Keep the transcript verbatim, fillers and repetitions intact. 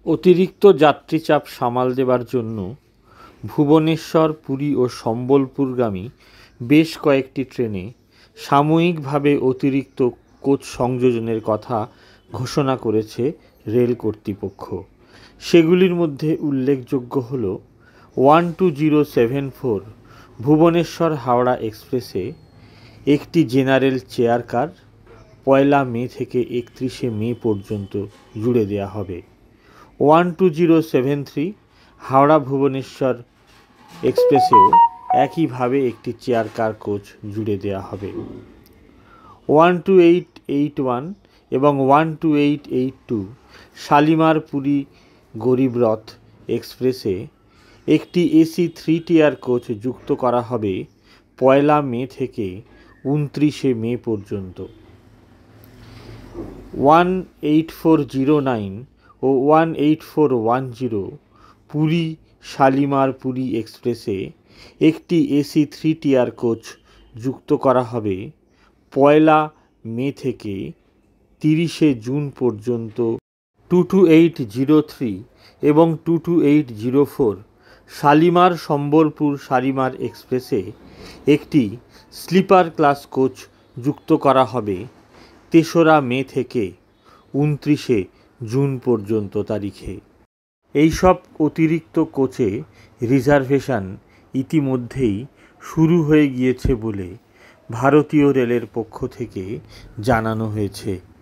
অতিরিক্ত যাত্রীচাপ সামাল দেবার জন্য ভুবনেশ্বর, পুরী ও সম্বলপুরগামী বেশ কয়েকটি ট্রেনে সাময়িকভাবে অতিরিক্ত কোচ সংযোজনের কথা ঘোষণা করেছে রেল কর্তৃপক্ষ। সেগুলির মধ্যে উল্লেখযোগ্য হল one two zero seven four Bhubaneswar Howrah এক্সপ্রেসে একটি জেনারেল চেয়ার কার পয়লা মে থেকে একত্রিশে মে পর্যন্ত জুড়ে দেওয়া হবে। One two zero seven three Howrah Bhubaneswar এক্সপ্রেসেও একইভাবে একটি চেয়ার কার কোচ জুড়ে দেওয়া হবে। One two eight eight one এবং one two eight eight two Shalimar Puri Garib Rath এক্সপ্রেসে একটি এসি থ্রি টিয়ার কোচ যুক্ত করা হবে পয়লা মে থেকে উনত্রিশে মে পর্যন্ত। One eight four zero nine ও one eight four one zero Puri Shalimar Puri এক্সপ্রেসে একটি এসি থ্রি টিয়ার কোচ যুক্ত করা হবে পয়লা মে থেকে তিরিশে জুন পর্যন্ত। Two two eight zero three এবং two two eight zero four Shalimar Sambalpur Shalimar এক্সপ্রেসে একটি স্লিপার ক্লাস কোচ যুক্ত করা হবে তেসরা মে থেকে উনত্রিশে জুন পর্যন্ত তারিখে। এইসব অতিরিক্ত কোচে রিজার্ভেশন ইতিমধ্যেই শুরু হয়ে গিয়েছে বলে ভারতীয় রেলের পক্ষ থেকে জানানো হয়েছে।